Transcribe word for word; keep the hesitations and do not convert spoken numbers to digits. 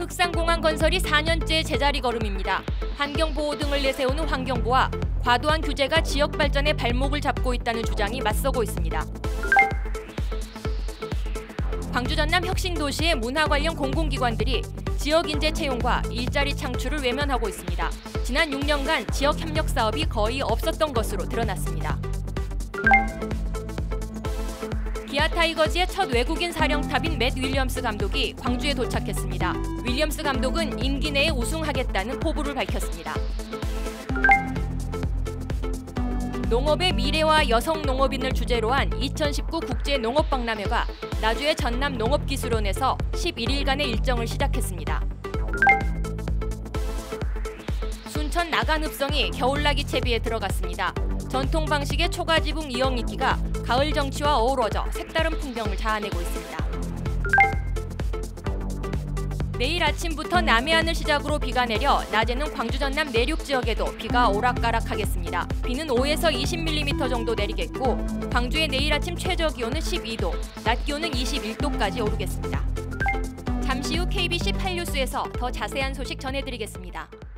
흑산공항 건설이 사 년째 제자리 걸음입니다. 환경보호 등을 내세우는 환경부와 과도한 규제가 지역 발전의 발목을 잡고 있다는 주장이 맞서고 있습니다. 광주 전남 혁신도시의 문화 관련 공공기관들이 지역 인재 채용과 일자리 창출을 외면하고 있습니다. 지난 육 년간 지역 협력 사업이 거의 없었던 것으로 드러났습니다. 기아 타이거즈의 첫 외국인 사령탑인 맷 윌리엄스 감독이 광주에 도착했습니다. 윌리엄스 감독은 임기 내에 우승하겠다는 포부를 밝혔습니다. 농업의 미래와 여성 농업인을 주제로 한 이천십구 국제농업박람회가 나주의 전남 농업기술원에서 십일 일간의 일정을 시작했습니다. 순천 나간읍성이 겨울나기 채비에 들어갔습니다. 전통 방식의 초가지붕 이영익기가 가을 정취와 어우러져 색다른 풍경을 자아내고 있습니다. 내일 아침부터 남해안을 시작으로 비가 내려 낮에는 광주 전남 내륙 지역에도 비가 오락가락하겠습니다. 비는 오에서 이십 밀리미터 정도 내리겠고 광주의 내일 아침 최저 기온은 십이 도, 낮 기온은 이십일 도까지 오르겠습니다. 잠시 후 케이비씨 팔 뉴스에서 더 자세한 소식 전해드리겠습니다.